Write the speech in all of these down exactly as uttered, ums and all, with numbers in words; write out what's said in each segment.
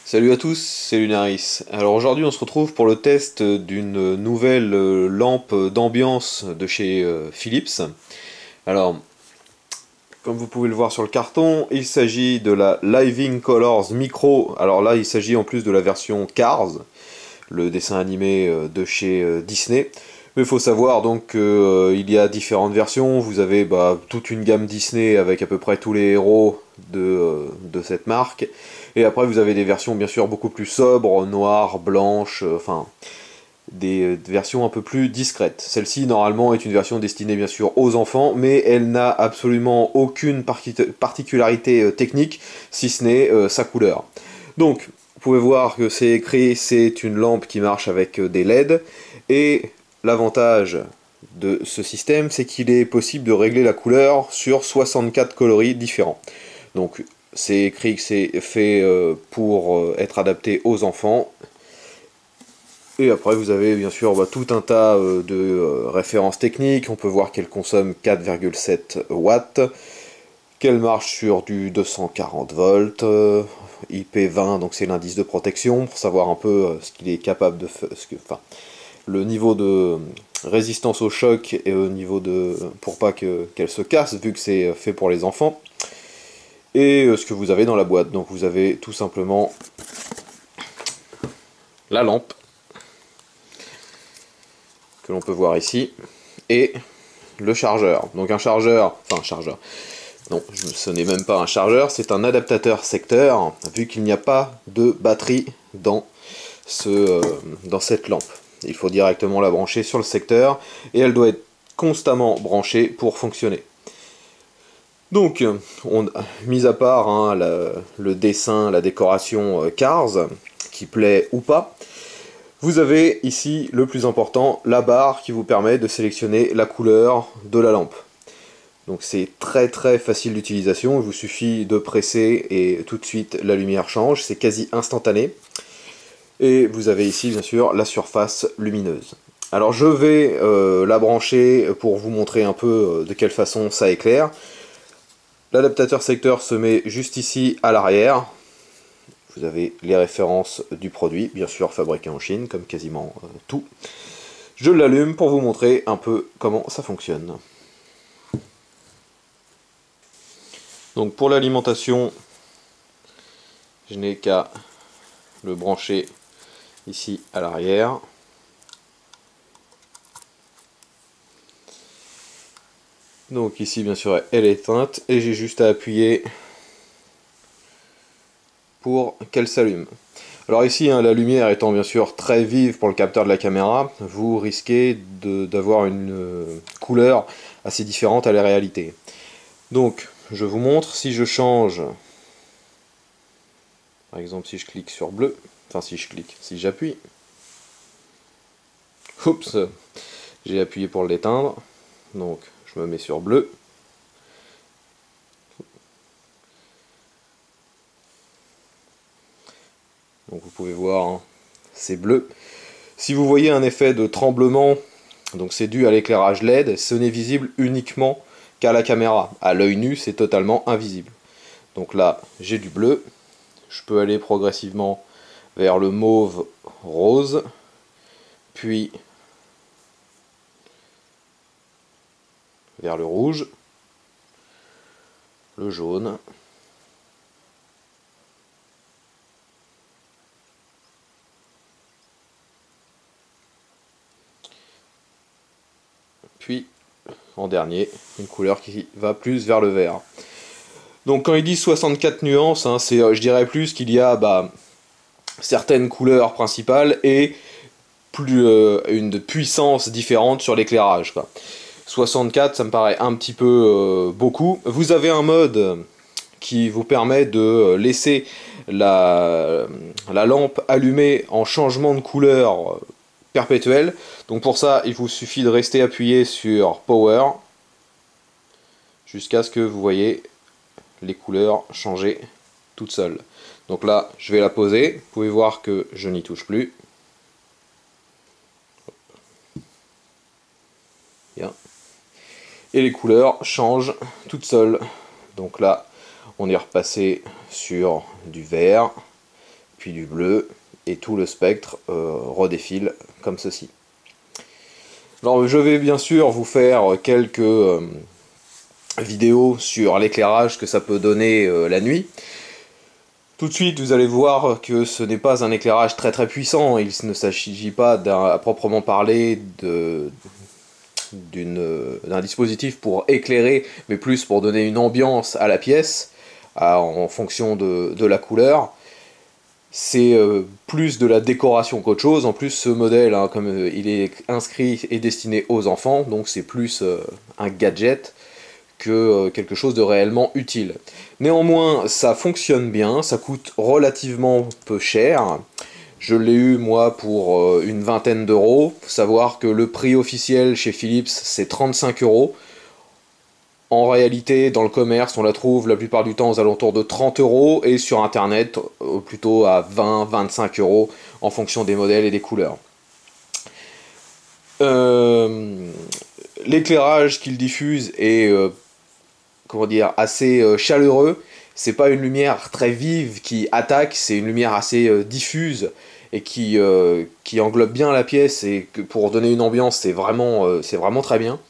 Salut à tous, c'est Lunaris. Alors aujourd'hui on se retrouve pour le test d'une nouvelle euh, lampe d'ambiance de chez euh, Philips. Alors, comme vous pouvez le voir sur le carton, il s'agit de la Living Colors Micro. Alors là il s'agit en plus de la version Cars, le dessin animé euh, de chez euh, Disney. Mais il faut savoir donc qu'il euh, y a différentes versions. Vous avez bah, toute une gamme Disney avec à peu près tous les héros de, euh, de cette marque. Et après vous avez des versions bien sûr beaucoup plus sobres, noires, blanches, euh, enfin des, euh, des versions un peu plus discrètes. Celle-ci normalement est une version destinée bien sûr aux enfants, mais elle n'a absolument aucune particularité euh, technique, si ce n'est euh, sa couleur. Donc, vous pouvez voir que c'est écrit, c'est une lampe qui marche avec euh, des L E D, et l'avantage de ce système, c'est qu'il est possible de régler la couleur sur soixante-quatre coloris différents. Donc, c'est écrit que c'est fait euh, pour euh, être adapté aux enfants. Et après, vous avez bien sûr bah, tout un tas euh, de euh, références techniques. On peut voir qu'elle consomme quatre virgule sept watts, qu'elle marche sur du deux cent quarante volts, euh, I P vingt, donc c'est l'indice de protection, pour savoir un peu euh, ce qu'il est capable de faire. Enfin, le niveau de résistance au choc et au niveau de. Pour pas que, qu'elle se casse, vu que c'est fait pour les enfants. Et euh, ce que vous avez dans la boîte. Donc vous avez tout simplement la lampe, que l'on peut voir ici, et le chargeur. Donc un chargeur, enfin un chargeur, non, ce n'est même pas un chargeur, c'est un adaptateur secteur, vu qu'il n'y a pas de batterie dans, ce, euh, dans cette lampe. Il faut directement la brancher sur le secteur, et elle doit être constamment branchée pour fonctionner. Donc, on, mis à part hein, la, le dessin, la décoration euh, Cars, qui plaît ou pas, vous avez ici le plus important, la barre qui vous permet de sélectionner la couleur de la lampe. Donc c'est très très facile d'utilisation, il vous suffit de presser et tout de suite la lumière change, c'est quasi instantané. Et vous avez ici bien sûr la surface lumineuse. Alors je vais euh, la brancher pour vous montrer un peu de quelle façon ça éclaire. L'adaptateur secteur se met juste ici à l'arrière. Vous avez les références du produit, bien sûr fabriqué en Chine, comme quasiment euh, tout. Je l'allume pour vous montrer un peu comment ça fonctionne. Donc pour l'alimentation, je n'ai qu'à le brancher ici à l'arrière. Donc ici bien sûr elle est éteinte et j'ai juste à appuyer pour qu'elle s'allume. Alors ici, hein, la lumière étant bien sûr très vive pour le capteur de la caméra, vous risquez d'avoir une euh, couleur assez différente à la réalité. Donc, je vous montre, si je change, par exemple si je clique sur bleu, enfin si je clique, si j'appuie, oups, j'ai appuyé pour l'éteindre, donc je me mets sur bleu, donc vous pouvez voir, hein, c'est bleu. Si vous voyez un effet de tremblement, donc c'est dû à l'éclairage L E D, ce n'est visible uniquement qu'à la caméra. À l'œil nu, c'est totalement invisible. Donc là, j'ai du bleu. Je peux aller progressivement vers le mauve rose, puis vers le rouge, le jaune, puis en dernier, une couleur qui va plus vers le vert. Donc quand ils disent soixante-quatre nuances, hein, c'est, je dirais plus qu'il y a bah, certaines couleurs principales et plus euh, une puissance différente sur l'éclairage. soixante-quatre, ça me paraît un petit peu euh, beaucoup. Vous avez un mode qui vous permet de laisser la, la lampe allumée en changement de couleur perpétuel. Donc pour ça, il vous suffit de rester appuyé sur Power jusqu'à ce que vous voyez les couleurs changer toutes seules. Donc là, je vais la poser. Vous pouvez voir que je n'y touche plus. Bien. Et les couleurs changent toutes seules. Donc là, on est repassé sur du vert, puis du bleu, et tout le spectre euh, redéfile comme ceci. Alors je vais bien sûr vous faire quelques euh, vidéos sur l'éclairage que ça peut donner euh, la nuit. Tout de suite vous allez voir que ce n'est pas un éclairage très très puissant, il ne s'agit pas à proprement parler de d'un dispositif pour éclairer, mais plus pour donner une ambiance à la pièce, à, en fonction de, de la couleur. C'est euh, plus de la décoration qu'autre chose. En plus, ce modèle, hein, comme euh, il est inscrit, est destiné aux enfants, donc c'est plus euh, un gadget que euh, quelque chose de réellement utile. Néanmoins, ça fonctionne bien, ça coûte relativement peu cher. Je l'ai eu, moi, pour euh, une vingtaine d'euros. Faut savoir que le prix officiel chez Philips, c'est trente-cinq euros. En réalité, dans le commerce, on la trouve la plupart du temps aux alentours de trente euros, et sur internet, euh, plutôt à vingt à vingt-cinq euros, en fonction des modèles et des couleurs. Euh, L'éclairage qu'il diffuse est euh, comment dire, assez euh, chaleureux. C'est pas une lumière très vive qui attaque, c'est une lumière assez euh, diffuse et qui, euh, qui englobe bien la pièce, et que pour donner une ambiance, c'est vraiment, euh, c'est vraiment très bien.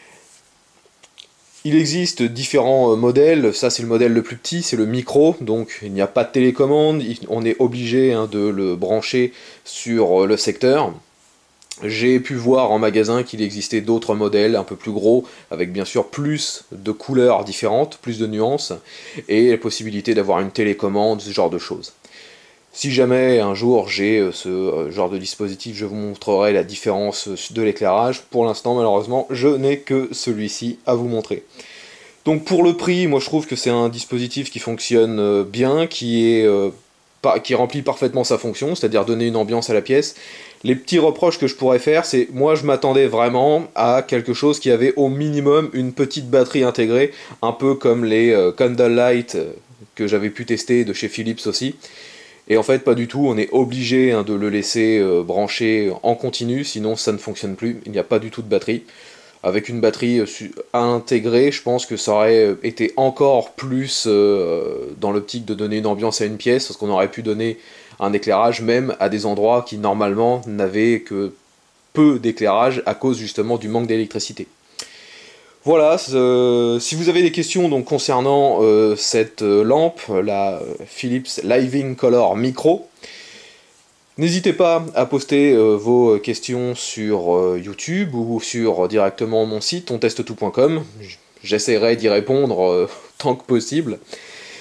Il existe différents modèles, ça c'est le modèle le plus petit, c'est le micro, donc il n'y a pas de télécommande, on est obligé hein, de le brancher sur le secteur. J'ai pu voir en magasin qu'il existait d'autres modèles un peu plus gros, avec bien sûr plus de couleurs différentes, plus de nuances, et la possibilité d'avoir une télécommande, ce genre de choses. Si jamais un jour j'ai ce genre de dispositif, je vous montrerai la différence de l'éclairage. Pour l'instant, malheureusement, je n'ai que celui-ci à vous montrer. Donc pour le prix, moi je trouve que c'est un dispositif qui fonctionne bien, qui est, euh, pas, qui remplit parfaitement sa fonction, c'est-à-dire donner une ambiance à la pièce. Les petits reproches que je pourrais faire, c'est moi je m'attendais vraiment à quelque chose qui avait au minimum une petite batterie intégrée, un peu comme les euh, Candlelight euh, que j'avais pu tester de chez Philips aussi. Et en fait, pas du tout, on est obligé hein, de le laisser euh, brancher en continu, sinon ça ne fonctionne plus, il n'y a pas du tout de batterie. Avec une batterie euh, intégrée, je pense que ça aurait été encore plus euh, dans l'optique de donner une ambiance à une pièce, parce qu'on aurait pu donner un éclairage même à des endroits qui normalement n'avaient que peu d'éclairage à cause justement du manque d'électricité. Voilà, euh, si vous avez des questions donc, concernant euh, cette euh, lampe, la Philips Living Color Micro, n'hésitez pas à poster euh, vos questions sur euh, YouTube ou sur euh, directement mon site, on teste tout point com. J'essaierai d'y répondre euh, tant que possible.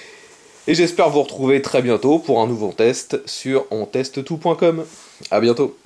Et j'espère vous retrouver très bientôt pour un nouveau test sur on teste tout point com. A bientôt.